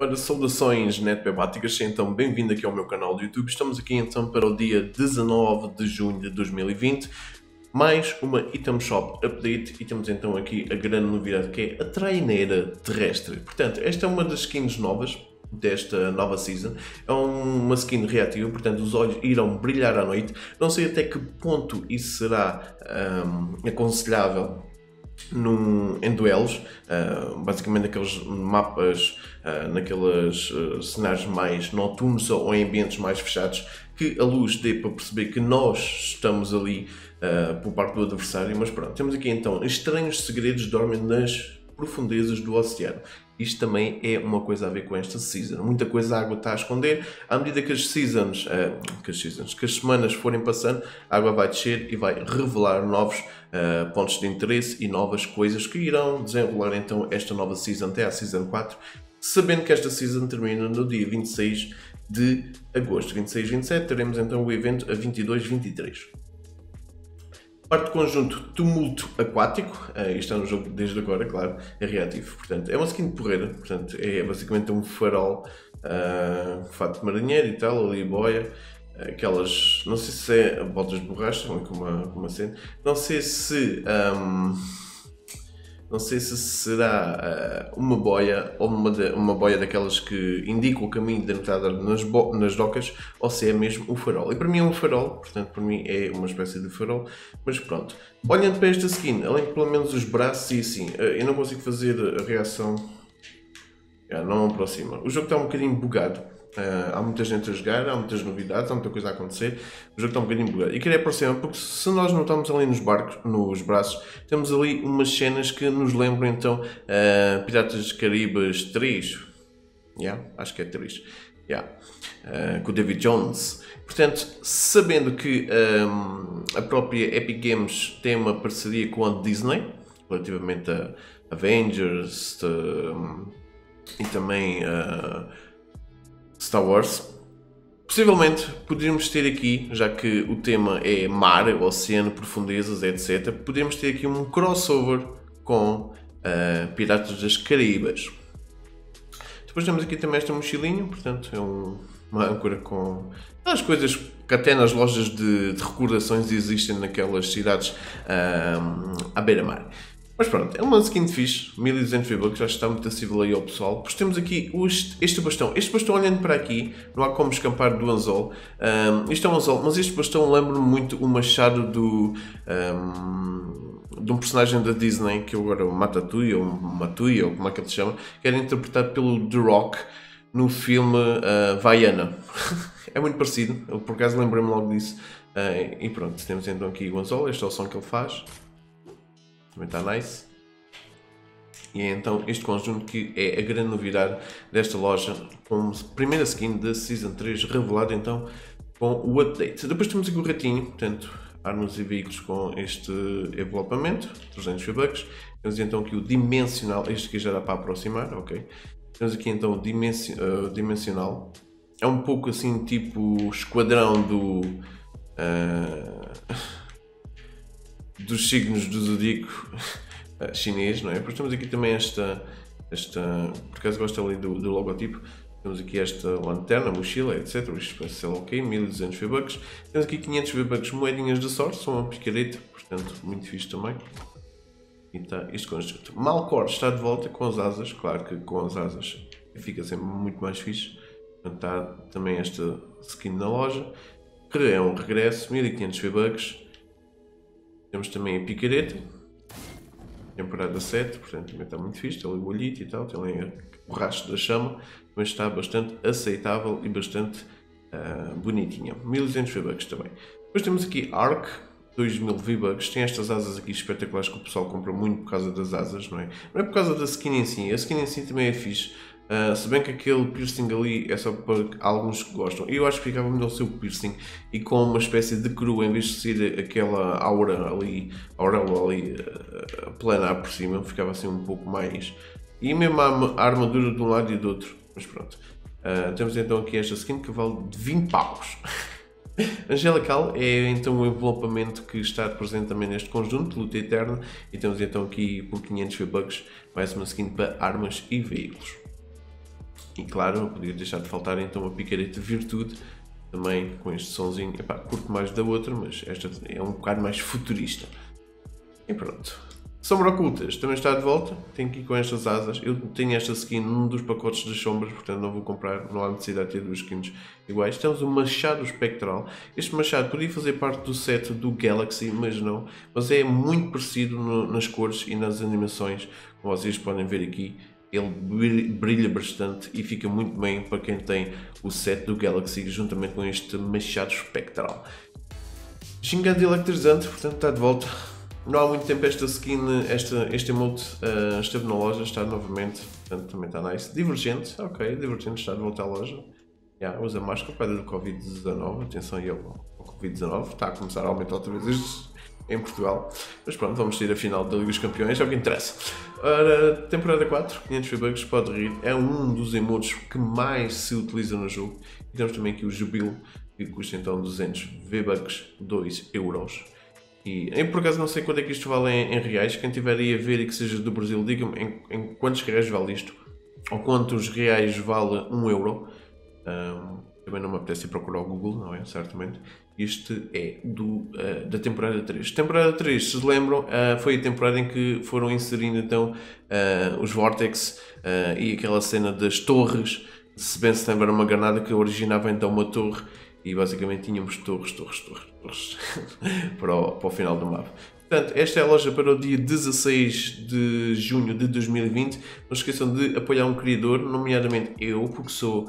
Ora, saudações netbebáticas, então bem-vindo aqui ao meu canal do YouTube. Estamos aqui então para o dia 19 de junho de 2020, mais uma Item Shop Update e temos então aqui a grande novidade que é a traineira terrestre. Portanto, esta é uma das skins novas desta nova season, é uma skin reativa, portanto os olhos irão brilhar à noite. Não sei até que ponto isso será aconselhável em duelos, basicamente aqueles mapas, naqueles cenários mais noturnos ou em ambientes mais fechados, que a luz dê para perceber que nós estamos ali por parte do adversário. Mas pronto, temos aqui então: estranhos segredos dormem nas profundezas do oceano. Isto também é uma coisa a ver com esta season. Muita coisa a água está a esconder. À medida que as que as semanas forem passando, a água vai descer e vai revelar novos pontos de interesse e novas coisas que irão desenrolar então esta nova season até à season 4, sabendo que esta season termina no dia 26 de agosto. 26 e 27 teremos então o evento a 22 e 23. Parte do conjunto Tumulto Aquático, isto é um jogo desde agora, claro, é reativo, portanto é uma skin porreira, portanto é basicamente um farol, fato de marinheiro e tal, ali boia, aquelas, não sei se é botas de borracha, com uma cena, não sei se será uma boia ou uma boia daquelas que indicam o caminho da entrada nas docas, ou se é mesmo um farol. E para mim é um farol, portanto para mim é uma espécie de farol, mas pronto. Olhando para esta skin, além de pelo menos os braços e assim, eu não consigo fazer a reação, não aproxima. O jogo está um bocadinho bugado. Há muita gente a jogar, há muitas novidades, há muita coisa a acontecer. O jogo está um bocadinho bugado. E queria aproximar porque se nós notamos ali nos braços, temos ali umas cenas que nos lembram então Piratas dos Caribes 3. Acho que é 3. Com o David Jones. Portanto, sabendo que a própria Epic Games tem uma parceria com a Disney relativamente a Avengers e também Star Wars, possivelmente poderíamos ter aqui, já que o tema é mar, oceano, profundezas, etc., poderíamos ter aqui um crossover com Piratas das Caraíbas. Depois temos aqui também esta mochilinha, portanto é uma âncora com as coisas que até nas lojas de recordações existem naquelas cidades à beira-mar. Mas pronto, é uma skin fixe, 1200 V-Bucks, já está muito acessível aí ao pessoal. Depois temos aqui este bastão. Este bastão, olhando para aqui, não há como escapar do anzol. Isto é um anzol, mas este bastão lembra-me muito o machado de um personagem da Disney, que agora é o Matatui, ou Matui, ou como é que ele se chama, que era interpretado pelo The Rock no filme Vaiana. É muito parecido, eu por acaso lembrei-me logo disso. E pronto, temos então aqui o anzol, este é o som que ele faz. Também está nice. E é então este conjunto que é a grande novidade desta loja, como primeira skin da Season 3, revelada então com o update. Depois temos aqui o ratinho, portanto, armas e veículos com este envelopamento, 300 V-Bucks. Temos então aqui o dimensional, este aqui já dá para aproximar, ok. Temos aqui então o dimensional. É um pouco assim tipo esquadrão dos signos do zodíaco chinês, não é? Depois temos aqui também esta por acaso gosto ali do logotipo. Temos aqui esta lanterna, mochila, etc. Isto parece ser ok, 1200 V-Bucks. Temos aqui 500 V-Bucks moedinhas de sorte, são uma picareta, portanto muito fixe também. E está este conjunto. Malcor está de volta com as asas, claro que com as asas fica sempre muito mais fixe. Portanto, está também esta skin na loja, que é um regresso, 1500 V-Bucks. Temos também a picareta, temporada 7, portanto também está muito fixe, tem ali o olhito e tal, tem ali o rastro da chama, mas está bastante aceitável e bastante bonitinha. 1200 V-Bucks também. Depois temos aqui Arc, 2000 V-Bucks, tem estas asas aqui espetaculares que o pessoal compra muito por causa das asas, não é? Não é por causa da skin em si, a skin em si também é fixe. Se bem que aquele piercing ali é só para alguns que gostam. Eu acho que ficava melhor o seu piercing e com uma espécie de coroa, em vez de ser aquela auréola ali planar por cima, ficava assim um pouco mais. E mesmo a armadura de um lado e do outro, mas pronto. Temos então aqui esta skin que vale de 20 paus. Angelical é então o envelopamento que está presente também neste conjunto, Luta Eterna, e temos então aqui por 500 V-Bucks mais uma skin para armas e veículos. E claro, não podia deixar de faltar então a picareta Virtude, também com este sonzinho. Epá, curto mais da outra, mas esta é um bocado mais futurista. E pronto. Sombra Ocultas também está de volta, tenho que ir com estas asas. Eu tenho esta skin num dos pacotes das sombras, portanto não vou comprar, não há necessidade de ter duas skins iguais. Temos o Machado Espectral. Este machado podia fazer parte do set do Galaxy, mas não. Mas é muito parecido nas cores e nas animações, como vocês podem ver aqui. Ele brilha bastante e fica muito bem para quem tem o set do Galaxy, juntamente com este Machado Espectral. Gingado Electrizante, portanto está de volta. Não há muito tempo esta skin, este emote esteve na loja, está novamente, portanto também está nice. Divergente, ok, Divergente está de volta à loja. Usa máscara por causa do Covid-19, atenção aí ao Covid-19, está a começar a aumentar outra vez isto em Portugal. Mas pronto, vamos ter a final da Liga dos Campeões, é o que interessa. Ora, temporada 4, 500 V-Bucks, pode rir, é um dos emotes que mais se utiliza no jogo. E temos também aqui o Jubilo, que custa então 200 V-Bucks, 2 euros. E eu por acaso não sei quanto é que isto vale em reais. Quem tiver aí a ver e que seja do Brasil, diga-me em quantos reais vale isto, ou quantos reais vale 1 euro. Também não me apetece ir procurar o Google, não é? Certamente. Este é da temporada 3. Temporada 3, se lembram, foi a temporada em que foram inserindo então os Vortex e aquela cena das torres. Se bem se lembra, uma granada que originava então uma torre. E basicamente tínhamos torres para o final do mapa. Portanto, esta é a loja para o dia 16 de junho de 2020. Não se esqueçam de apoiar um criador, nomeadamente eu, porque sou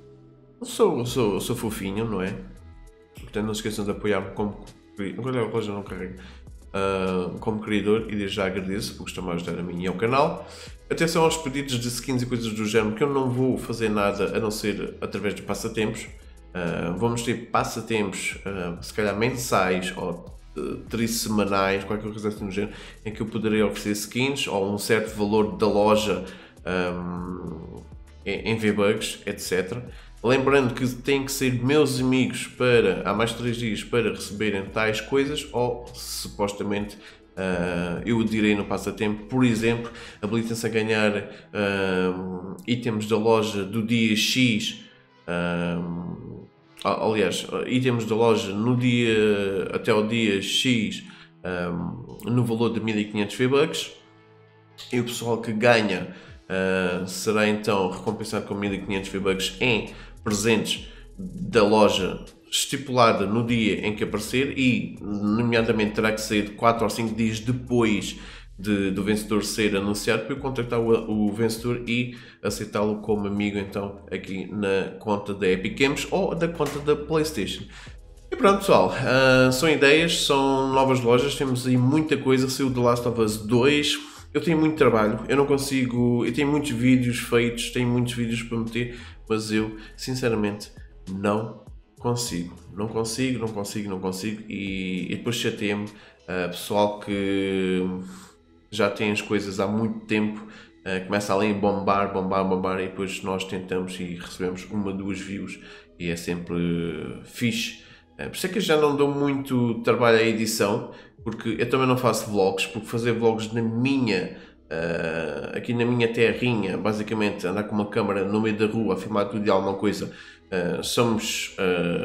fofinho, não é? Portanto, não se esqueçam de apoiar-me como criador. Agora a loja não carrega. Como criador, e desde já agradeço porque estão a ajudar a mim e ao canal. Atenção aos pedidos de skins e coisas do género, que eu não vou fazer nada a não ser através de passatempos. Vamos ter passatempos, se calhar mensais ou trissemanais, qualquer coisa assim do género, em que eu poderei oferecer skins ou um certo valor da loja em V-Bucks, etc. Lembrando que têm que ser meus amigos há mais de 3 dias para receberem tais coisas, ou supostamente eu direi no passatempo. Por exemplo, habilitem-se a ganhar itens da loja do dia X. Aliás, itens da loja até o dia X no valor de 1500 V-Bucks, e o pessoal que ganha será então recompensado com 1500 V-Bucks em presentes da loja estipulada no dia em que aparecer, e nomeadamente terá que ser 4 ou 5 dias depois do vencedor ser anunciado, para eu contactar o vencedor e aceitá-lo como amigo então aqui na conta da Epic Games ou da conta da PlayStation. E pronto pessoal, são ideias, são novas lojas, temos aí muita coisa. Saiu The Last of Us 2, eu tenho muito trabalho, eu tenho muitos vídeos feitos, tenho muitos vídeos para meter, mas eu sinceramente não consigo, e depois chateia-me pessoal que já tem as coisas há muito tempo, começa ali a bombar, e depois nós tentamos e recebemos 1 ou 2 views, e é sempre fixe. Por isso é que eu já não dou muito trabalho à edição, porque eu também não faço vlogs, porque fazer vlogs aqui na minha terrinha, basicamente andar com uma câmera no meio da rua a filmar tudo e alguma coisa, somos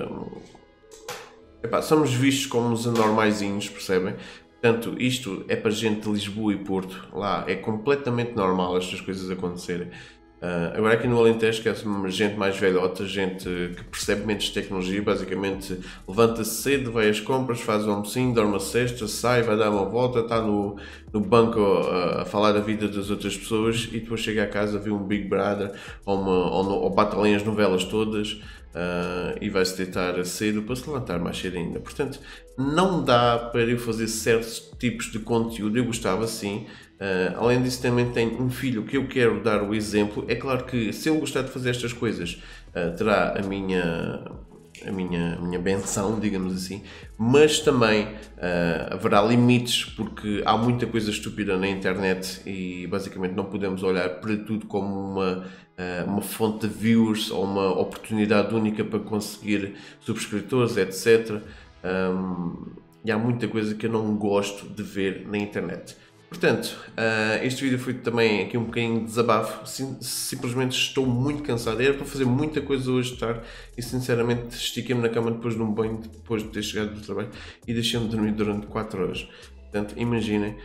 vistos como os anormaizinhos, percebem? Portanto, isto é para gente de Lisboa e Porto. Lá é completamente normal estas coisas acontecerem. Agora aqui no Alentejo, que é gente mais velhota, gente que percebe menos de tecnologia, basicamente levanta-se cedo, vai às compras, faz o almocinho, dorme a sesta, sai, vai dar uma volta, está no banco a falar da vida das outras pessoas, e depois chega a casa, vê um Big Brother ou bate ali as novelas todas, e vai-se deitar cedo para se levantar mais cedo ainda. Portanto, não dá para eu fazer certos tipos de conteúdo. Eu gostava sim. Além disso, também tenho um filho que eu quero dar o exemplo. É claro que se ele gostar de fazer estas coisas, terá a minha benção, digamos assim, mas também haverá limites, porque há muita coisa estúpida na internet e basicamente não podemos olhar para tudo como uma fonte de viewers ou uma oportunidade única para conseguir subscritores, etc. E há muita coisa que eu não gosto de ver na internet. Portanto, este vídeo foi também aqui um bocadinho de desabafo. Simplesmente estou muito cansado. Era para fazer muita coisa hoje de tarde e sinceramente estiquei-me na cama depois de um banho, depois de ter chegado do trabalho e deixei-me dormir durante 4 horas. Portanto, imaginem.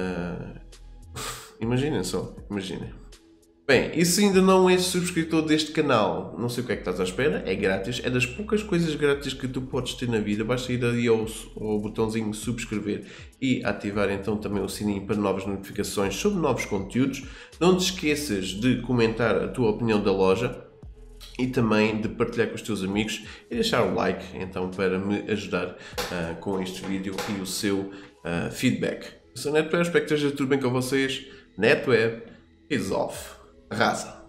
Imaginem só, imaginem. Bem, e se ainda não és subscritor deste canal, não sei o que é que estás à espera, é grátis, é das poucas coisas grátis que tu podes ter na vida, basta ir ali ao botãozinho subscrever e ativar então também o sininho para novas notificações sobre novos conteúdos. Não te esqueças de comentar a tua opinião da loja e também de partilhar com os teus amigos e deixar o like então para me ajudar com este vídeo e o seu feedback. Eu sou NetWeb, espero que esteja tudo bem com vocês. NetWeb is off. Arrasa!